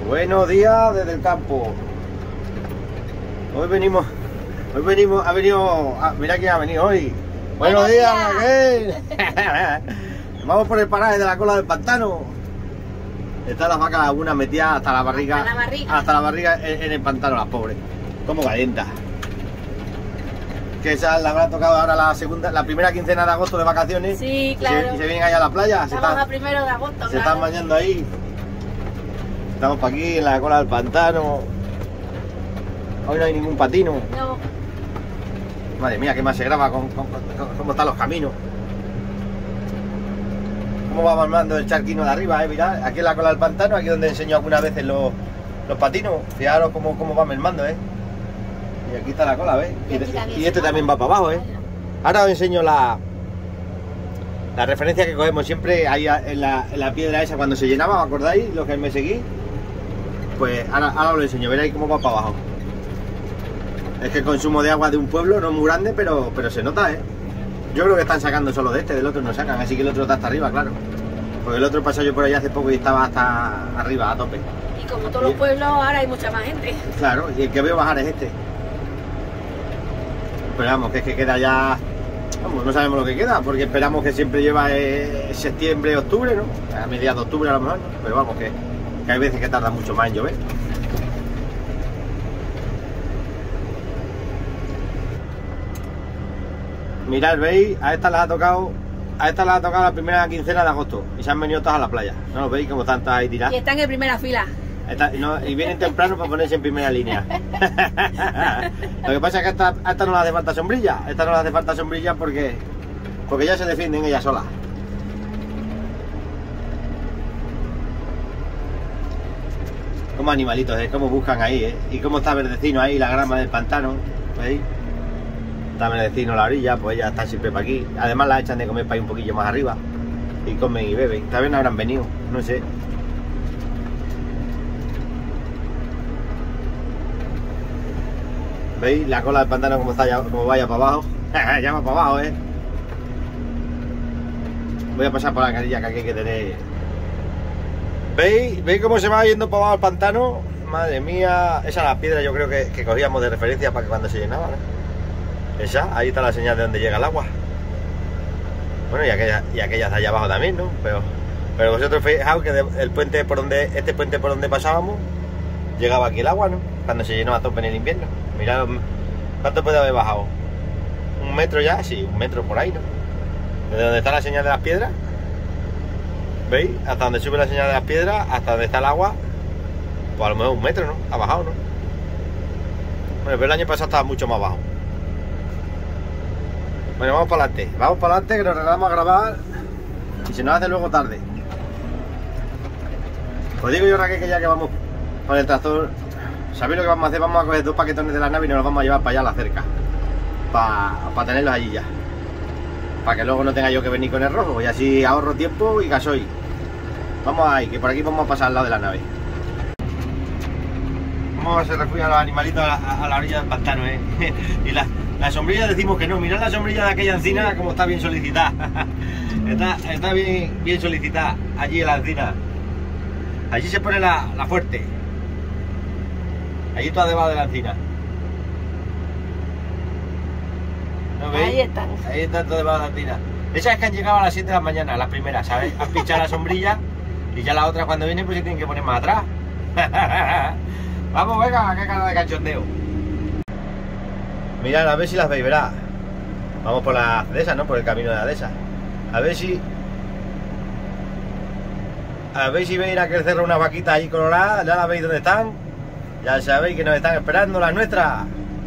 Buenos días desde el campo. Ha venido, mira quién ha venido hoy. Buenos días, Raquel. Vamos por el paraje de la cola del pantano. Están las vacas algunas metidas hasta la barriga. Hasta la barriga en el pantano, las pobres. Como calienta. Que esa la habrá tocado ahora la primera quincena de agosto de vacaciones. Sí, claro. Y se vienen allá a la playa. Estamos a 1 de agosto, se están bañando ahí. Estamos para aquí en la cola del pantano. Hoy no hay ningún patino. No. Madre mía, qué más se graba con cómo están los caminos. Cómo va mandando el charquino de arriba, mirad. Aquí en la cola del pantano, aquí donde enseño algunas veces los patinos. Fijaros cómo va mermando, Y aquí está la cola, ¿ves? Y este también va para abajo, Ahora os enseño la referencia que cogemos siempre ahí en la piedra esa cuando se llenaba, ¿os acordáis? Los que me seguís. Pues ahora os lo enseño, veréis cómo va para abajo. Es que el consumo de agua de un pueblo no es muy grande, pero se nota, Yo creo que están sacando solo de este, del otro no sacan, así que el otro está hasta arriba, claro. Porque el otro pasó yo por allá hace poco y estaba hasta arriba, a tope. Y como todos los pueblos, ahora hay mucha más gente. Claro, y el que veo bajar es este. Pero vamos, que es que queda ya... Vamos, no sabemos lo que queda, porque esperamos que siempre lleva septiembre, octubre, ¿no? A mediados de octubre a lo mejor, ¿no? Pero vamos, que hay veces que tarda mucho más en llover. Mirad, veis, a esta les ha tocado la primera quincena de agosto y se han venido todas a la playa. ¿No lo veis? Como están todas ahí tiradas. Y están en primera fila. Y vienen temprano para ponerse en primera línea. Lo que pasa es que a esta no le hace falta sombrilla. A esta no le hace falta sombrilla porque ya se defienden ellas solas. Como animalitos, cómo buscan ahí, y cómo está verdecino ahí la grama del pantano. ¿Veis? Está verdecino la orilla, pues ellas están siempre para aquí. Además las echan de comer para ir un poquillo más arriba. Y comen y beben. También habrán venido, no sé. ¿Veis? La cola del pantano como está ya, como vaya para abajo. Ya va para abajo, Voy a pasar por la carilla que aquí hay que tener. ¿Veis cómo se va yendo para abajo el pantano? Madre mía. Esa es la piedra, yo creo que cogíamos de referencia para que cuando se llenaba, Esa, ahí está la señal de donde llega el agua. Bueno, y aquellas de allá abajo también, ¿no? Pero vosotros fijaos que este puente por donde pasábamos llegaba aquí el agua, ¿no? Cuando se llenó a tope en el invierno. Mirad cuánto puede haber bajado. ¿1 metro ya? Sí, 1 metro por ahí, ¿no? Desde donde está la señal de las piedras. ¿Veis? Hasta donde sube la señal de las piedras, hasta donde está el agua, pues a lo mejor 1 metro, ¿no? Ha bajado, ¿no? Bueno, pero el año pasado estaba mucho más bajo. Bueno, vamos para adelante, que nos regalamos a grabar y se nos hace luego tarde. Os digo yo, Raquel, que ya que vamos con el tractor, ¿sabéis lo que vamos a hacer? Vamos a coger 2 paquetones de la nave y nos los vamos a llevar para allá a la cerca, para tenerlos allí ya, para que luego no tenga yo que venir con el rojo y así ahorro tiempo y gasoil. Vamos ahí, que por aquí vamos a pasar al lado de la nave. Vamos a hacer refugio a los animalitos a la orilla del pantano, Y la sombrilla decimos que no. Mirad la sombrilla de aquella encina como está bien solicitada. Está bien solicitada allí en la encina. Allí se pone la fuerte. Allí toda debajo de la encina. ¿No veis? Ahí están todas debajo de la encina. Esas es que han llegado a las 7 de la mañana, las primeras, ¿sabes? Han pinchado la sombrilla y ya las otras cuando vienen pues se tienen que poner más atrás. Vamos, venga, qué cara de cachondeo. Mirad, a ver si las veis, verá. Vamos por la dehesa, ¿no? Por el camino de la dehesa. A ver si veis aquel cerro unas vaquitas ahí coloradas. Ya las veis dónde están. Ya sabéis que nos están esperando las nuestras.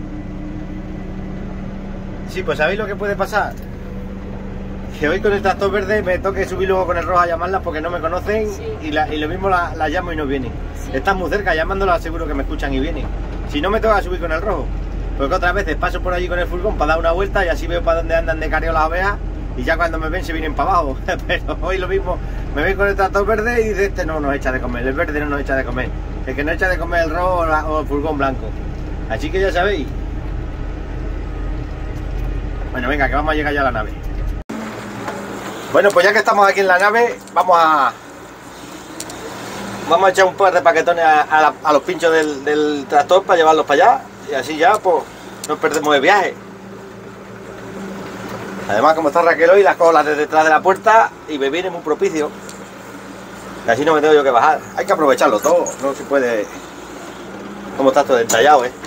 Sí, pues ¿sabéis lo que puede pasar? Que hoy con el tractor verde me toque subir luego con el rojo a llamarlas porque no me conocen, sí. y lo mismo las llamo y no vienen. Sí. Están muy cerca, llamándolas seguro que me escuchan y vienen. Si no, me toca subir con el rojo. Porque otras veces paso por allí con el furgón para dar una vuelta y así veo para dónde andan de careo las abejas y ya cuando me ven se vienen para abajo. Pero hoy lo mismo, me ven con el tractor verde y dice, este no nos echa de comer, el verde no nos echa de comer. El que no echa de comer el rojo o el furgón blanco. Así que ya sabéis. Bueno, venga, que vamos a llegar ya a la nave. Bueno, pues ya que estamos aquí en la nave, vamos a Vamos a echar un par de paquetones a los pinchos del tractor para llevarlos para allá. Y así ya, pues, no perdemos el viaje. Además, como está Raquel hoy, las cojo las de detrás de la puerta y me viene muy propicio. Y así no me tengo yo que bajar. Hay que aprovecharlo todo, no se puede... Como está todo detallado, ¿eh?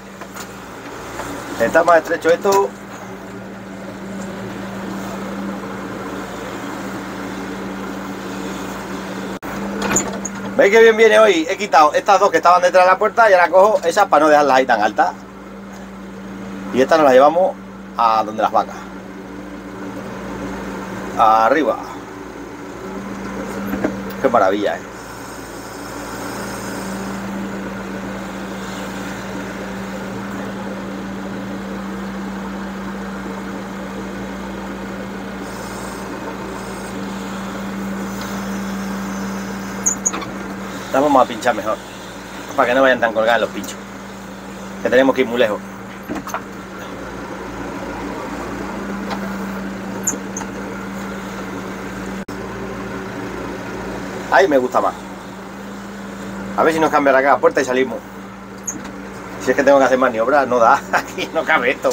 Está más estrecho esto. ¿Veis que bien viene hoy? He quitado estas dos que estaban detrás de la puerta y ahora cojo esas para no dejarlas ahí tan altas. Y estas nos las llevamos a donde las vacas. Arriba. Qué maravilla, ¿eh? Vamos a pinchar mejor, para que no vayan tan colgados los pinchos, que tenemos que ir muy lejos. Ahí me gusta más. A ver si nos cambian acá la puerta y salimos. Si es que tengo que hacer maniobras, no da, aquí no cabe esto.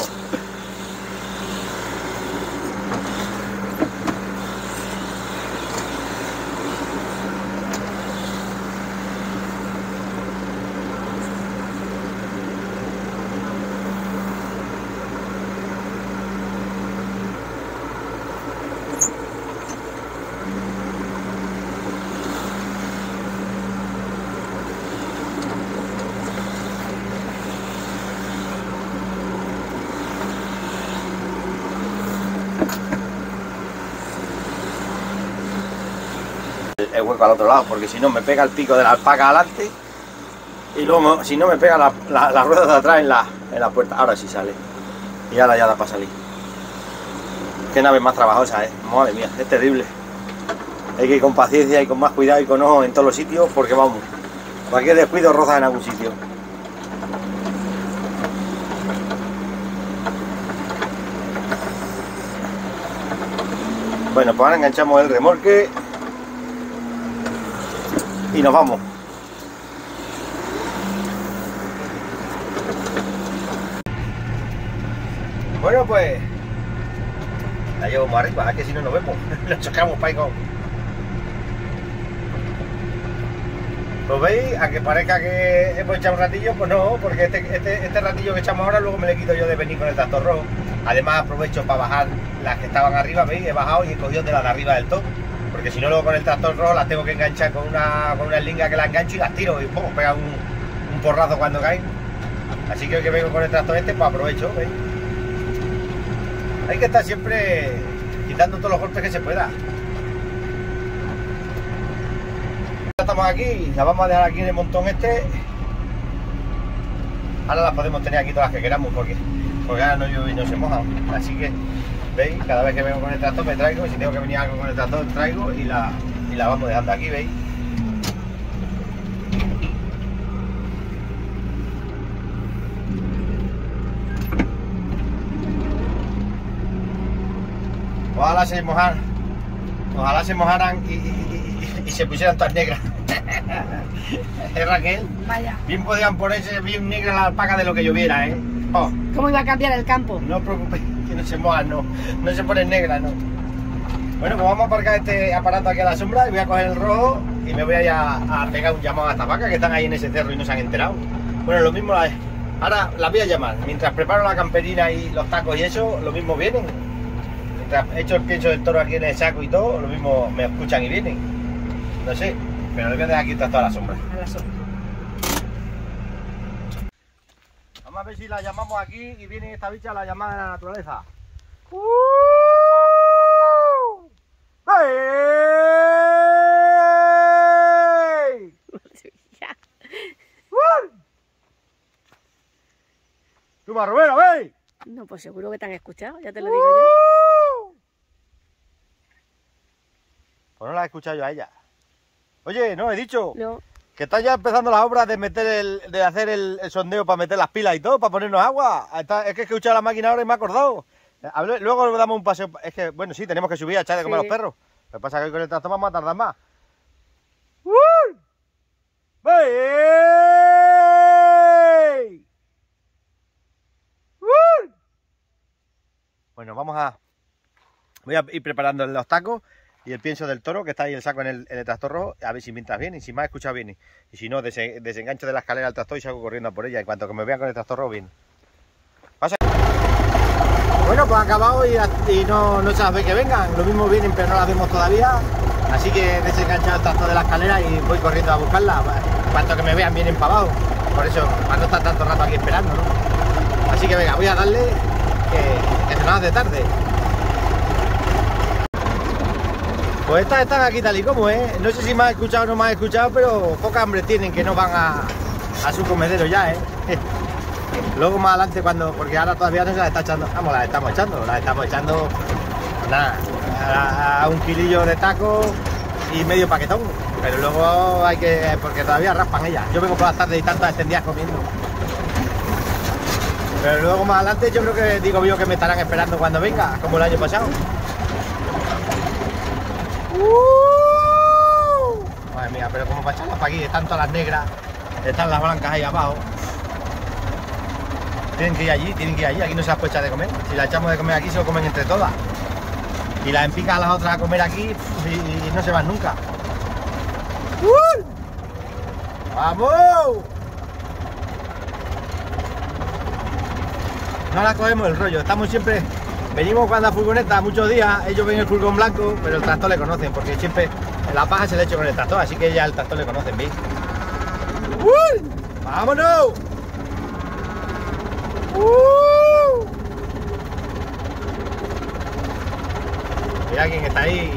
El hueco al otro lado, porque si no me pega el pico de la alpaca adelante y luego si no me pega la rueda de atrás en la puerta. Ahora sí sale y ahora ya da para salir. Qué nave más trabajosa, madre mía, es terrible. Hay que ir con paciencia y con más cuidado y con ojo en todos los sitios, porque vamos, cualquier descuido roza en algún sitio. Bueno, pues ahora enganchamos el remolque y nos vamos. Bueno, pues la llevo más arriba, que si no nos vemos, nos chocamos para ahí con... ¿Lo veis? A que parezca que hemos echado un ratillo, pues no, porque este ratillo que echamos ahora luego me le quito yo de venir con el tractor rojo. Además aprovecho para bajar las que estaban arriba, ¿veis? He bajado y he cogido de las de arriba del top. Porque si no, luego con el tractor rojo las tengo que enganchar con una eslinga que la engancho y las tiro y ¡pum! Pega un porrazo cuando caen. Así que hoy que vengo con el tractor este, pues aprovecho, ¿veis? Hay que estar siempre quitando todos los golpes que se pueda. Ya estamos aquí, las vamos a dejar aquí en el montón este. Ahora las podemos tener aquí todas las que queramos porque ahora no llueve y no se mojan. Así que, ¿veis? Cada vez que vengo con el tractor me traigo, y si tengo que venir algo con el tractor traigo y la vamos dejando aquí, ¿veis? Ojalá se mojaran y se pusieran todas negras. Raquel, Vaya. bien podían ponerse bien negra la alpaca de lo que lloviera, ¿eh? Oh, ¿Cómo iba a cambiar el campo? no os preocupéis, que no se mojan, no se ponen negras, no. Bueno, pues vamos a aparcar este aparato aquí a la sombra y voy a coger el rojo y me voy a ir a pegar un llamado a estas vacas que están ahí en ese cerro y no se han enterado. Bueno, lo mismo, ahora las voy a llamar. Mientras preparo la camperina y los tacos y eso, lo mismo vienen. Mientras he hecho el pienso del toro aquí en el saco y todo, lo mismo me escuchan y vienen. No sé, pero le voy a dejar aquí tras toda la sombra. A la sombra. Vamos a ver si la llamamos aquí y viene esta bicha a la llamada de la naturaleza. ¡Hey! ¡Tú, Marromero, veis! No, pues seguro que te han escuchado, ya te lo digo yo. Pues no la he escuchado yo a ella. Oye, no, he dicho No. que están ya empezando las obras de de hacer el sondeo para meter las pilas y todo, para ponernos agua. Es que he escuchado la máquina ahora y me he acordado. Luego le damos un paseo. Es que, bueno, sí, tenemos que subir a echar de comer a los perros. Lo que pasa es que hoy con el tractor vamos a tardar más. Voy a ir preparando los tacos y el pienso del toro, que está ahí el saco en el tractor rojo, a ver si mientras viene, y si me ha escuchado viene. Y si no, desengancho de la escalera al tractor y salgo corriendo a por ella. Y cuanto que me vean con el tractor rojo, viene. Pasa. Bueno, pues ha acabado y no se las ve que vengan. Lo mismo vienen, pero no las vemos todavía. Así que he desenganchado el tractor de la escalera y voy corriendo a buscarla. Cuanto que me vean, vienen para abajo. Por eso, para no estar tanto rato aquí esperando, ¿no? Así que venga, voy a darle que se nos hace tarde. Pues estas están aquí tal y como, ¿eh? No sé si me has escuchado o no me has escuchado, pero poca hambre tienen, que no van a su comedero ya, ¿eh? Luego más adelante porque ahora todavía no se las está echando, vamos, las estamos echando, nada, a 1 kilillo de taco y medio paquetón, pero luego porque todavía raspan ellas. Yo vengo por las tardes y tantas extendidas comiendo. Pero luego más adelante yo creo que, digo yo, que me estarán esperando cuando venga, como el año pasado. Madre mía, pero como para echarlas para aquí, están todas las negras, están las blancas ahí abajo. Tienen que ir allí, aquí no se las puede echar de comer. Si las echamos de comer aquí, se lo comen entre todas. Y las empicas a las otras a comer aquí y no se van nunca. ¡Vamos! No la cogemos el rollo, estamos siempre... Venimos cuando a furgoneta muchos días, ellos ven el furgón blanco, pero el tractor le conocen, porque siempre en la paja se le echa con el tractor, así que ya el tractor le conocen, ¿veis? ¡Vámonos! Mira quién está ahí.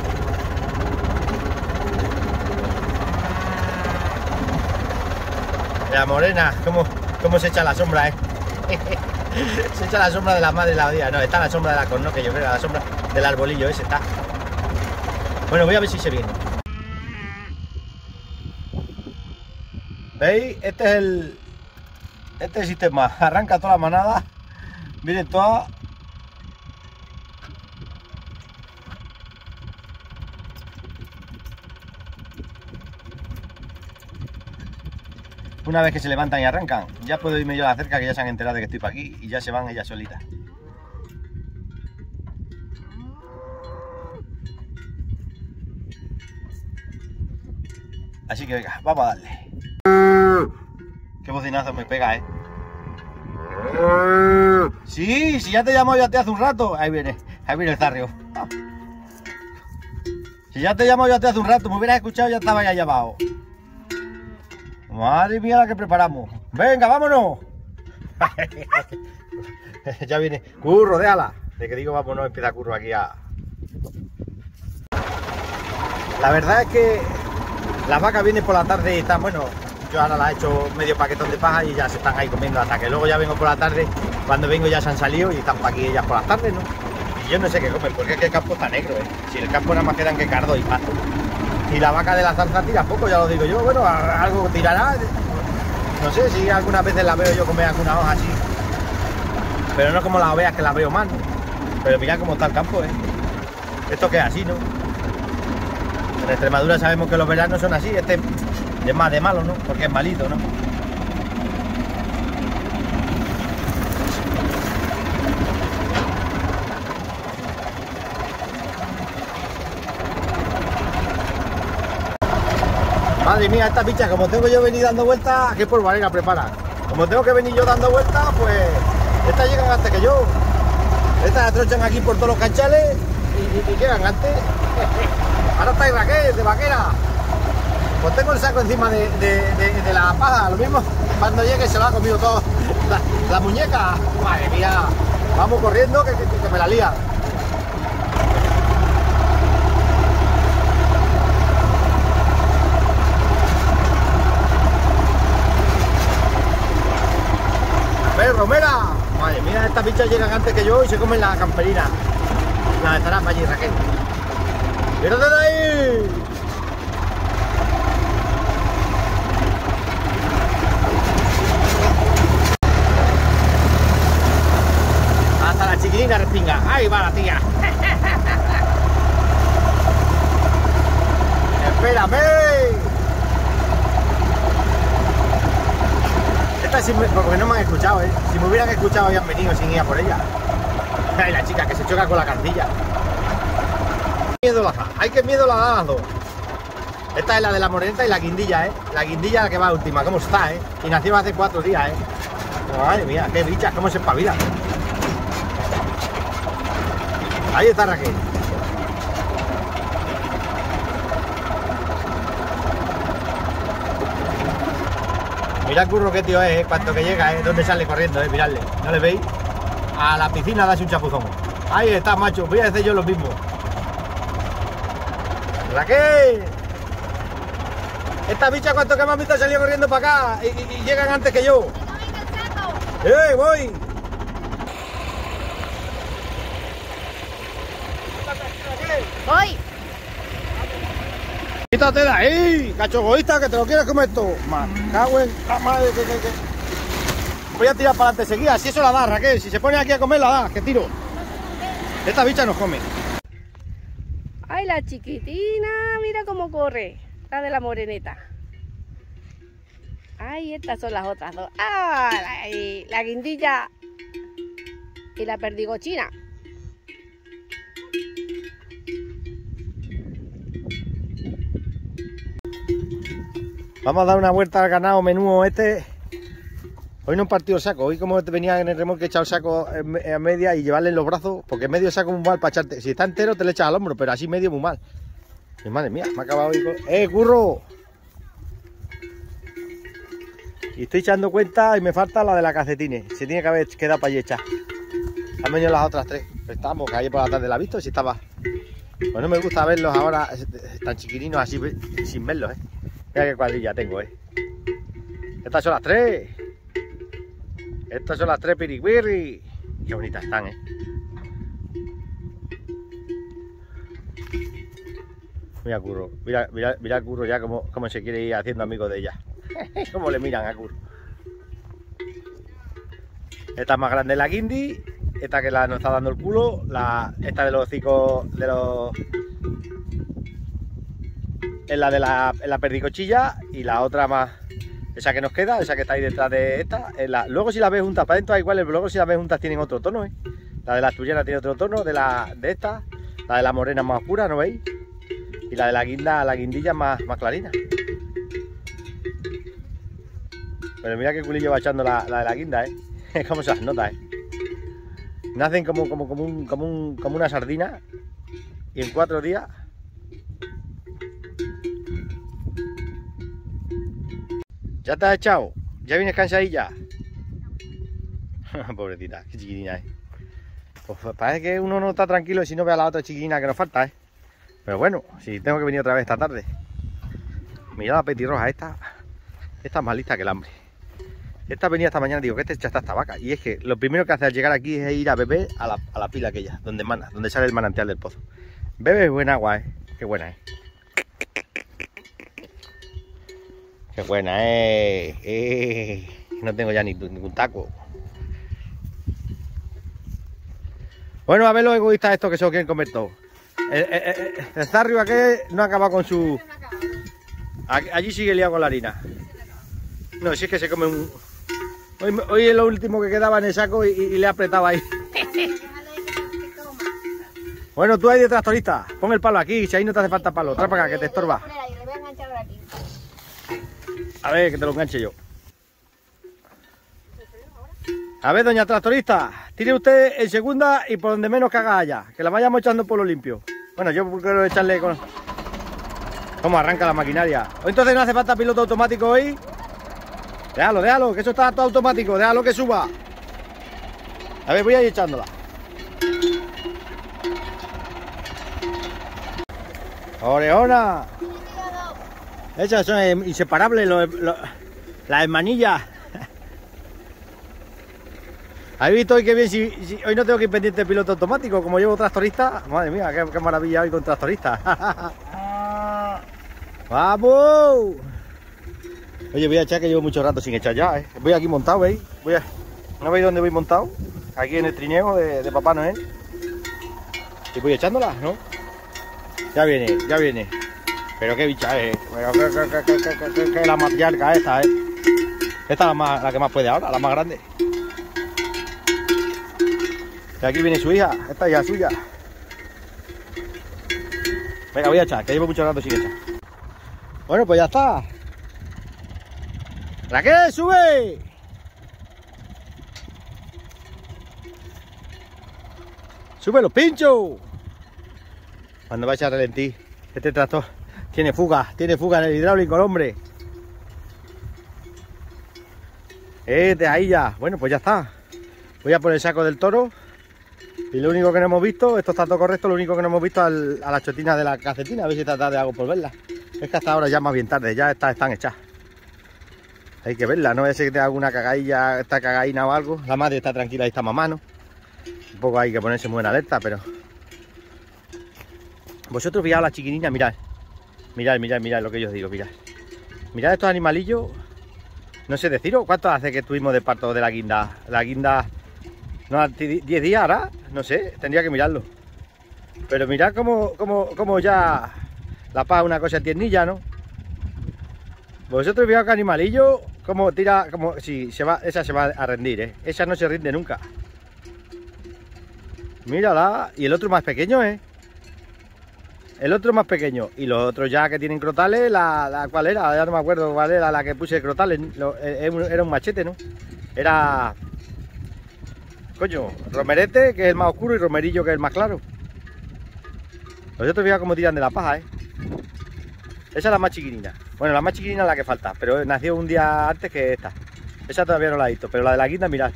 La morena, cómo se echa la sombra, ¿eh? Se echa la sombra de la madre de la odía. No, está la sombra de la cornoque, yo creo, la sombra del arbolillo ese está. Bueno, voy a ver si se viene. ¿Veis? Este es el sistema. Arranca toda la manada. Vienen todas. Una vez que se levantan y arrancan, ya puedo irme yo a la cerca, que ya se han enterado de que estoy para aquí y ya se van ellas solitas. Así que venga, vamos a darle. Qué bocinazo me pega, ¿eh? Sí, si ya te llamo yo hace un rato. Ahí viene el zarrio. Si ya te llamo yo hace un rato, me hubieras escuchado, ya estaba ya abajo. Madre mía la que preparamos. Venga, vámonos. Ya viene. Curro, déjala. De que digo vámonos, empieza Curro aquí a... La verdad es que las vacas vienen por la tarde y están, bueno, yo ahora las he hecho medio paquetón de paja y ya se están ahí comiendo hasta que luego ya vengo por la tarde. Cuando vengo ya se han salido y están para aquí ellas por las tardes, ¿no? Y yo no sé qué comen, porque es que el campo está negro, ¿eh? Si el campo nada más quedan que cardo y pasto. Y la vaca de la zarza tira poco, ya lo digo yo. Bueno, algo tirará. No sé si algunas veces la veo yo comer alguna hoja así. Pero no como las ovejas, que las veo mal, ¿no? Pero mira cómo está el campo, ¿eh? Esto que es así, ¿no? En Extremadura sabemos que los veranos son así. Este es más de malo, ¿no? Porque es malito, ¿no? Madre mía, esta picha, como tengo yo venir dando vueltas, ¿qué polvareda prepara? Como tengo que venir yo dando vueltas, pues estas llegan antes que yo. Estas atrochan aquí por todos los canchales y llegan antes. Ahora está Raquel, de vaquera. Pues tengo el saco encima de la paja. Lo mismo, cuando llegue se lo ha comido todo la muñeca. Madre mía, vamos corriendo que me la lía. Romera, madre mía, estas bichas llegan antes que yo y se comen la camperina. La estará para allí, Raquel. ¡Quédate de ahí! Hasta la chiquilina respinga. ¡Ahí va la tía! ¡Espérame! Porque no me han escuchado, ¿eh? Si me hubieran escuchado habían venido sin ir a por ella. Ay, la chica que se choca con la cartilla. Miedo la da. Hay que miedo la da las dos. Esta es la de la moreneta y la guindilla, ¿eh? La guindilla la que va última. ¿Cómo está, eh? Y nació hace 4 días, ¿eh? Madre mía, qué bichas, cómo se espabila. Ahí está Raquel. Mirad Curro qué tío es, cuanto que llega, donde sale corriendo, miradle. ¿No le veis? A la piscina darse un chapuzón. Ahí está, macho, voy a hacer yo lo mismo. Raquel. Estas bichas cuanto que me han visto salido corriendo para acá y llegan antes que yo. Voy. ¡Voy! Quítate de ahí, cacho egoísta, que te lo quieres comer todo. Cago en la madre que. Voy a tirar para adelante seguida, si eso la da, Raquel. Si se pone aquí a comer, la da, que tiro. Esta bicha nos come. ¡Ay, la chiquitina! Mira cómo corre. La de la moreneta. ¡Ay, estas son las otras dos! ¡Ah! La guindilla y la perdigochina. Vamos a dar una vuelta al ganado menú este. Hoy no he partido el saco, hoy como venía en el remolque he echado el saco a media y llevarle en los brazos, porque medio saco muy mal para echarte. Si está entero te le echas al hombro, pero así medio muy mal. Y madre mía, me ha acabado hoy con... ¡Curro! Y estoy echando cuenta y me falta la de la calcetines. Se tiene que haber quedado para allí hecha. Han venido las otras 3. Estamos, que ayer por la tarde la he visto, si estaba. Pues no me gusta verlos ahora tan chiquininos así, sin verlos, Mira qué cuadrilla tengo, Estas son las 3. Estas son las 3 piriguirri. Qué bonitas están, Mira Curro, mira Curro ya cómo se quiere ir haciendo amigo de ella. Cómo le miran a Curro. Esta es más grande la guindi. Esta que nos está dando el culo. Esta de los hocicos de los... Es la de la perdicochilla. Y la otra más... Esa que nos queda, esa que está ahí detrás de esta. Luego si las ves juntas para adentro igual, luego si las ves juntas tienen otro tono, La de la asturiana tiene otro tono de esta. La de la morena más oscura, ¿no veis? Y la de la guindilla más clarina. Pero mira qué culillo va echando la de la guinda, Cómo se las nota, Nacen como una sardina. Y en 4 días... ¿Ya te has echado? ¿Ya vienes cansadilla? Pobrecita, qué chiquitina, Pues parece que uno no está tranquilo si no ve a la otra chiquitina que nos falta, Pero bueno, si tengo que venir otra vez esta tarde. Mirad la petirroja, esta es más lista que el hambre. Esta venía esta mañana, digo, ¿qué te echaste esta vaca? Y es que lo primero que hace al llegar aquí es ir a beber a la pila aquella, donde sale el manantial del pozo. Bebe buen agua, Qué buena, Qué buena, No tengo ya ningún taco. Bueno, a ver los egoístas estos que se lo quieren comer todo. El zarrio aquel no acaba con su... Allí sigue liado con la harina. No, si es que se come un... Hoy es lo último que quedaba en el saco y le apretaba ahí. Bueno, tú ahí de tractorista, pon el palo aquí, si ahí no te hace falta palo, trae para acá que te estorba. A ver, que te lo enganche yo. A ver, doña tractorista, tire usted en segunda y por donde menos que haga allá, que la vayamos echando por lo limpio. Bueno, yo quiero echarle con... ¿Cómo arranca la maquinaria? Entonces no hace falta piloto automático hoy. Déjalo, que eso está todo automático, déjalo que suba. A ver, voy a ir echándola. ¡Orejona! Esas son inseparables, las manillas. ¿Habéis visto hoy que bien? Si hoy no tengo que ir pendiente de piloto automático, como llevo tractorista. Madre mía, qué maravilla hoy con tractorista. ¡Vamos! Oye, voy a echar que llevo mucho rato sin echar ya, Voy aquí montado, ¿veis? ¿No veis dónde voy montado? Aquí en el trineo de Papá Noel. Y voy echándola, ¿no? Ya viene. Pero qué bicha es, que la matriarca esta, Esta es la que más puede ahora, la más grande. Y aquí viene su hija, esta ya es suya. Venga, voy a echar, que llevo mucho rato sin echar. Bueno, pues ya está. ¡Raquel, sube! ¡Sube los pinchos! Cuando va a echar relentí, este tractor tiene fuga en el hidráulico, el hombre. Ahí ya. Bueno, pues ya está. Voy a poner el saco del toro. Y lo único que no hemos visto, esto está todo correcto, lo único que no hemos visto a la chotina de la cacetina, a ver si está tarde algo por verla. Es que hasta ahora ya más bien tarde, ya están hechas. Hay que verla, no es que tenga alguna cagadilla, está cagadina o algo. La madre está tranquila y está mamá, ¿no? Un poco hay que ponerse muy en alerta, pero... Vosotros fijaos la chiquinina, mirad. Mirad lo que yo os digo, mirad. Mirad estos animalillos. No sé deciros, ¿cuánto hace que estuvimos de parto de la guinda? La guinda... No, 10 días ahora, no sé, tendría que mirarlo. Pero mirad cómo ya la paz es una cosa tiernilla, ¿no? Vosotros fijaos que animalillo, como tira, como si esa se va a rendir, ¿eh? Esa no se rinde nunca. Mírala, y el otro más pequeño, ¿eh? El otro más pequeño. Y los otros ya que tienen crotales, ¿cuál era? Ya no me acuerdo cuál era la que puse crotales. Era un machete, ¿no? Era... Coño, romerete, que es el más oscuro, y romerillo, que es el más claro. Vosotros fijaos cómo tiran de la paja, ¿eh? Esa es la más chiquinina. Bueno, la más chiquinina es la que falta, pero nació un día antes que esta. Esa todavía no la he visto, pero la de la guinda, mirad.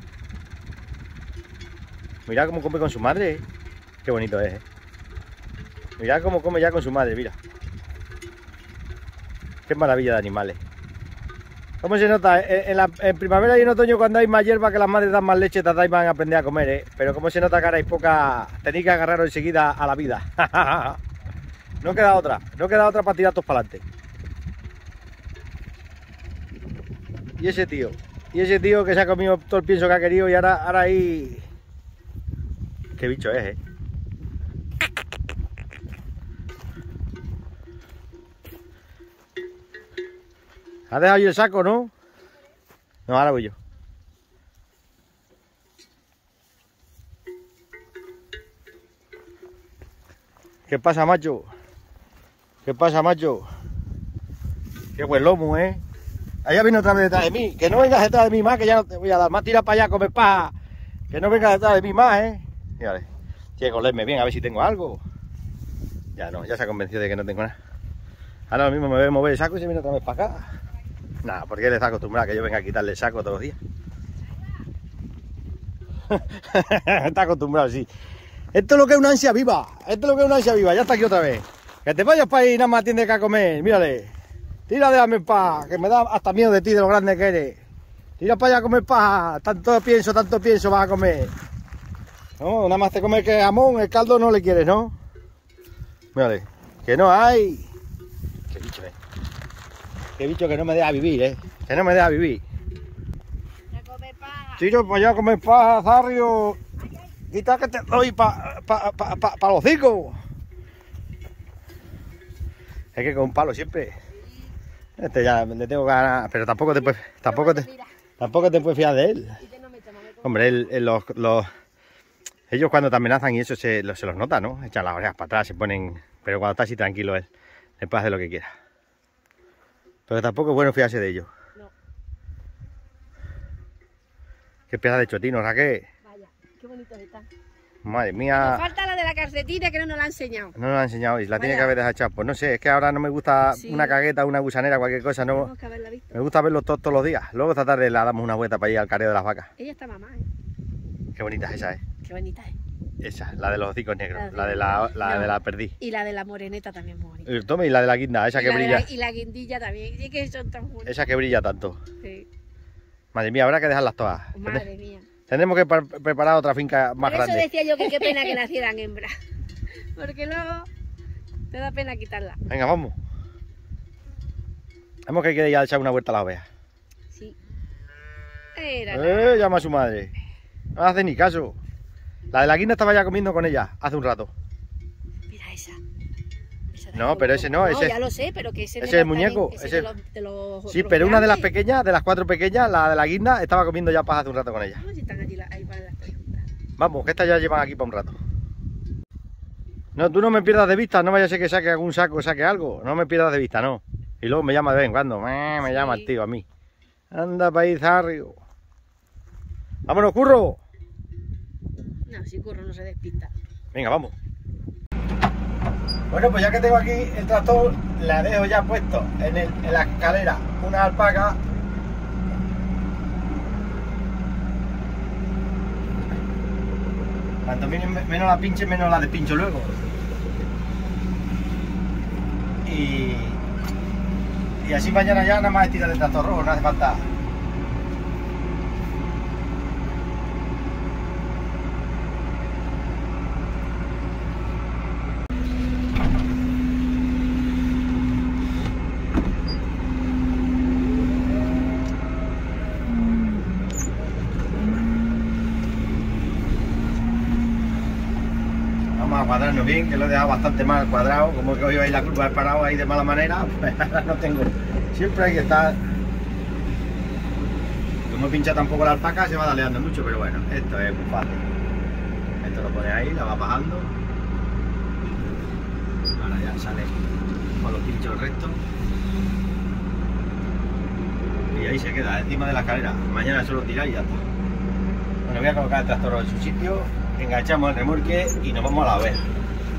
Mirad cómo come con su madre, ¿eh? Qué bonito es, ¿eh? Mirad cómo come ya con su madre, mira. Qué maravilla de animales. ¿Cómo se nota? En primavera y en otoño, cuando hay más hierba, que las madres dan más leche, tratáis van a aprender a comer, ¿eh? Pero cómo se nota que ahora hay poca... Tenéis que agarraros enseguida a la vida. No queda otra para tirar todos para adelante. Y ese tío que se ha comido todo el pienso que ha querido y ahora ahí... Qué bicho es, ¿eh? ¿Has dejado ahí el saco, no? No, ahora voy yo. ¿Qué pasa, macho? ¿Qué pasa, macho? Qué buen lomo, ¿eh? Allá viene otra vez detrás de mí. Que no vengas detrás de mí más, que ya no te voy a dar más. Tira para allá a comer paja. Que no vengas detrás de mí más, ¿eh? Fíjate. Tiene que olerme bien, a ver si tengo algo. Ya no, ya se ha convencido de que no tengo nada. Ahora lo mismo me voy a mover el saco y se viene otra vez para acá. Nada, porque él está acostumbrado a que yo venga a quitarle el saco todos los días. Está acostumbrado, sí. Esto es lo que es una ansia viva. Ya está aquí otra vez. Que te vayas para ahí y nada más tienes que a comer. Mírale. Tira de la paja, que me da hasta miedo de ti, de lo grande que eres. Tira para allá a comer paja. Tanto pienso vas a comer. No, nada más te comes que jamón, el caldo no le quieres, ¿no? Mírale. Que no hay. Qué bicho, ¿eh? Qué bicho que no me deja vivir, ¿eh? Que no me deja vivir. Tiro para allá a comer paja, Zarrio. Quita que te doy para los hocicos. Es que con un palo siempre. Este ya le tengo ganas, pero tampoco te puedes fiar de él. Hombre, ellos cuando te amenazan y eso se los nota, ¿no? Echan las orejas para atrás, se ponen... Pero cuando está así tranquilo él, le puede hacer lo que quiera. Pero tampoco es bueno fiarse de ellos. No. Qué pedazo de chotino, Raquel. Vaya, qué bonitos están. Madre mía. Nos falta la de la calcetina que no nos la ha enseñado. No nos la ha enseñado y la tiene que haber dejado echar. Pues no sé, es que ahora no me gusta una cagueta, una gusanera, cualquier cosa. No. Me gusta verlos todos los días. Luego esta tarde le damos una vuelta para ir al careo de las vacas. Ella está mamá, ¿eh? Qué bonita es esa, ¿eh? Qué bonita es. Esa, la de los hocicos negros, la de la perdiz. Y la de la moreneta también muy bonita. Tome, y la de la guinda, esa que brilla. Y la guindilla también, sí que son tan bonitas. Esa que brilla tanto. Sí. Madre mía, habrá que dejarlas todas. Madre mía. Tendremos que preparar otra finca más grande. Por eso decía yo que qué pena que nacieran hembras. Porque luego te da pena quitarla. Venga, vamos. Vamos que quiere ya echar una vuelta a la oveja. Sí. Llama a su madre. No hace ni caso. La de la guinda estaba ya comiendo con ella hace un rato. Mira esa. No, pero ese no, ese. No, ya lo sé, pero que ese es el muñeco. Ese sí, pero una de las pequeñas, de las 4 pequeñas, la de la guinda, estaba comiendo ya paja hace un rato con ella. Vamos, si están allí ahí para las preguntas. Vamos, que estas ya llevan aquí para un rato. No, tú no me pierdas de vista, no vaya a ser que saque algún saco, saque algo. No me pierdas de vista, no. Y luego me llama de vez en cuando. Me llama el tío a mí. Anda para ir Zarrio. ¡Vámonos, Curro! No, si Curro no se despista. Venga, vamos. Bueno, pues ya que tengo aquí el tractor, la dejo ya puesto en la escalera una alpaca. Cuanto menos la pinche, menos la despincho luego. Y así mañana ya nada más es tirar el tractor rojo, no hace falta. Vamos a cuadrarnos bien, que lo he dejado bastante mal cuadrado, como que hoy vais la curva he parado ahí de mala manera, pues ahora no tengo. Siempre hay que estar. Como he pinchado tampoco la alpaca, se va daleando mucho, pero bueno, esto es muy fácil. Esto lo pones ahí, la va bajando. Ahora ya sale con los pinchos rectos. Y ahí se queda, encima de la escalera. Mañana solo tiráis y ya está. Bueno, voy a colocar el tractor en su sitio, enganchamos el remolque y nos vamos a la oveja.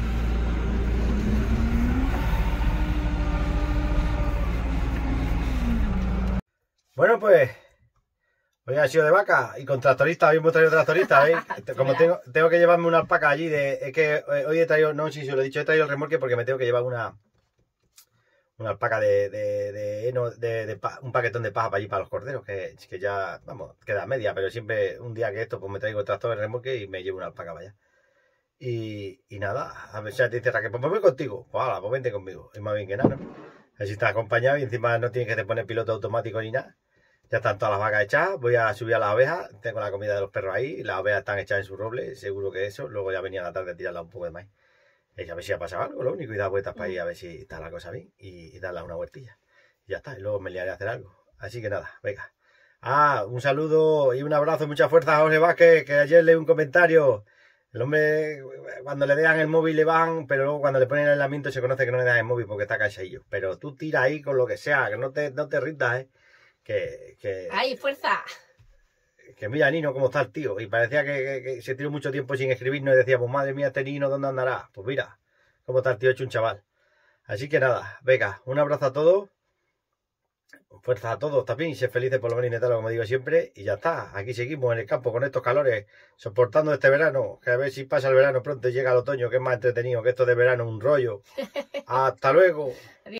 Bueno, pues hoy ha sido de vaca y con tractorista, hoy hemos traído tractorista, ¿veis? Como tengo que llevarme una alpaca allí, es que hoy he traído, no sé si os lo he dicho, he traído el remolque porque me tengo que llevar una alpaca un paquetón de paja para allí para los corderos, que ya, vamos, queda media, pero siempre un día que esto, pues me traigo el tractor, el remolque y me llevo una alpaca para allá. Y nada, a ver si te dice Raquel, pues me voy contigo, pues hala, pues vente conmigo, es más bien que nada, ¿no? Así estás acompañado y encima no tienes que te poner piloto automático ni nada. Ya están todas las vacas hechas, voy a subir a las ovejas, tengo la comida de los perros ahí, las ovejas están hechas en su roble, seguro que eso, luego ya venía a la tarde a tirarla un poco de maíz. A ver si ha pasado algo, lo único, y dar vueltas para ahí a ver si está la cosa bien y darle una vueltilla. Y ya está, y luego me liaré a hacer algo. Así que nada, venga. Un saludo y un abrazo, mucha fuerza a José Vázquez, que ayer leí un comentario. El hombre, cuando le dejan el móvil le van, pero luego cuando le ponen el aislamiento se conoce que no le dan el móvil porque está cansadillo. Pero tú tira ahí con lo que sea, que no te rindas, ¡Ay, fuerza! Que mira, Nino, cómo está el tío. Y parecía que se tiró mucho tiempo sin escribirnos y decíamos, madre mía, este Nino, ¿dónde andará? Pues mira, cómo está el tío hecho un chaval. Así que nada, venga, un abrazo a todos. Fuerza a todos también, y ser felices por lo menos intentarlo, como digo siempre. Y ya está, aquí seguimos en el campo con estos calores, soportando este verano. Que a ver si pasa el verano pronto y llega el otoño, que es más entretenido, que esto de verano un rollo. Hasta luego.